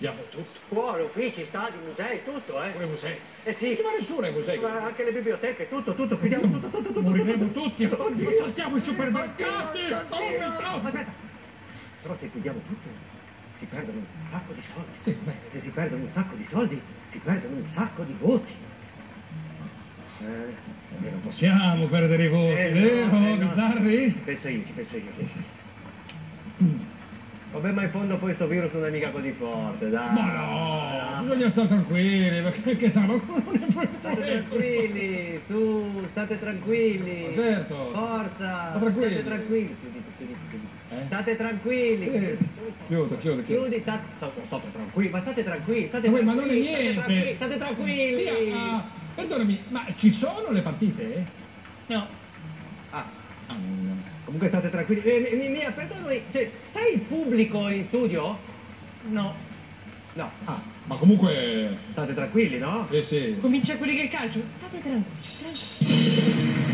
chiudiamo tutto. Scuole, uffici, stadi, musei, tutto, Pure musei. Eh sì. Non ci va nessuno ai musei. Ma anche le biblioteche, tutto, chiudiamo tutto. Moriremo tutti. Oddio. Saltiamo i supermercati. Aspetta. Però se chiudiamo tutto, si perdono un sacco di soldi. Sì, beh. Se si perdono un sacco di soldi, si perdono un sacco di voti. Non possiamo perdere i voti, vero, Bizzarri? Penso io. Vabbè, ma in fondo poi sto virus non è mica così forte, dai. Ma no, bisogna stare tranquilli, perché sanno non è poi State tranquilli, su, state tranquilli. Ma certo. Forza, Sta tranquilli. state tranquilli. Chiudi. State tranquilli. Chiudo. Chiudi, state tranquilli, ma state tranquilli, Ma non è niente. State tranquilli. Perdonami, ma ci sono le partite? No. No. Comunque state tranquilli. Mia, perdonami, cioè, sai il pubblico in studio? No. No. Ma comunque... State tranquilli, no? Sì. Comincia a quelli che calcio. State tranquilli.